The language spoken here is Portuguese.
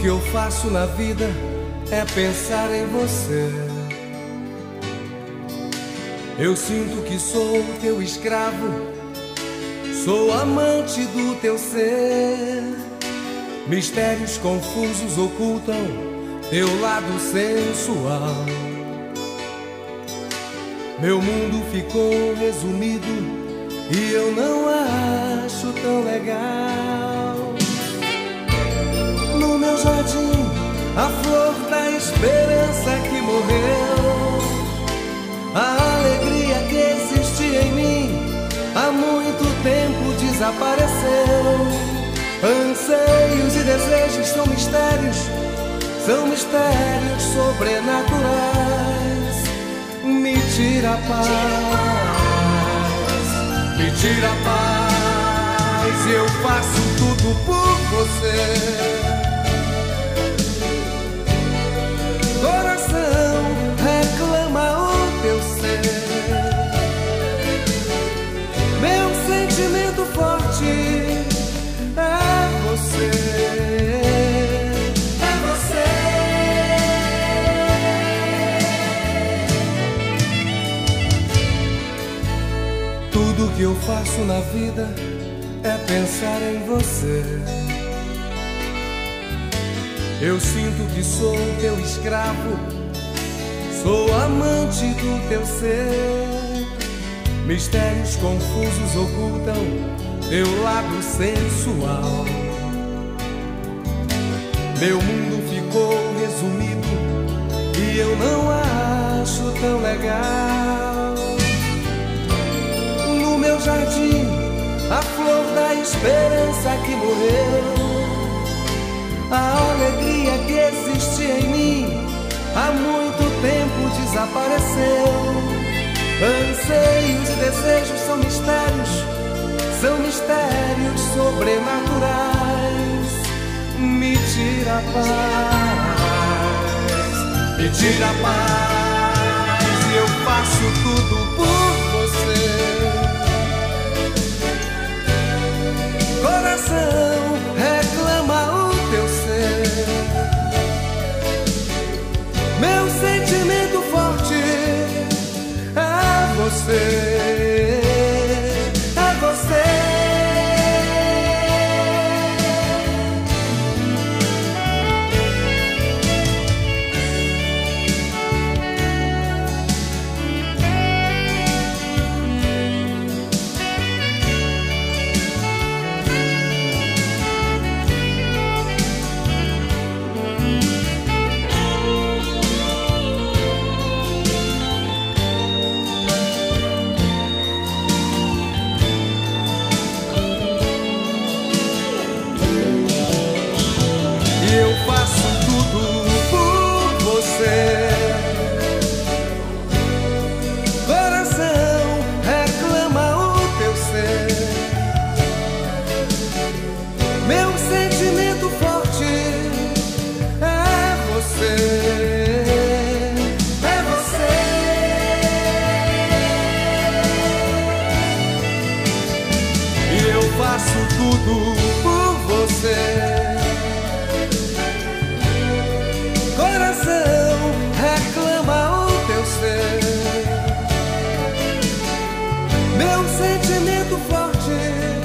que eu faço na vida é pensar em você. Eu sinto que sou teu escravo, sou amante do teu ser. Mistérios confusos ocultam teu lado sensual. Meu mundo ficou resumido e eu não acho tão legal. No meu jardim, a flor da esperança que morreu. A alegria que existia em mim há muito tempo desapareceu. Anseios e desejos são mistérios sobrenaturais. Me tira a paz, me tira a paz. Eu faço tudo por você. Coração reclama o teu ser. Meu sentimento forte é você. É você. Tudo que eu faço na vida é pensar em você. Eu sinto que sou teu escravo, sou amante do teu ser. Mistérios confusos ocultam teu lado sensual. Meu mundo ficou resumido e eu não acho tão legal. No meu jardim, a flor da esperança que morreu. A alegria que existia em mim há muito tempo desapareceu. Anseios e desejos são mistérios sobrenaturais. Me tira a paz, me tira a paz. E eu faço tudo por você. Coração reclama o teu ser. Meu sentimento forte é você. É você. Eu faço tudo por você. Coração reclama o teu ser. Meu sentimento forte é você. É você. E eu faço tudo por você. Coração reclama o teu ser. Meu sentimento forte